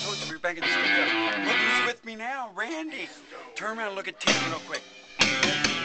told you we were back in the studio. Look who's with me now, Randy. Turn around and look at Tim real quick.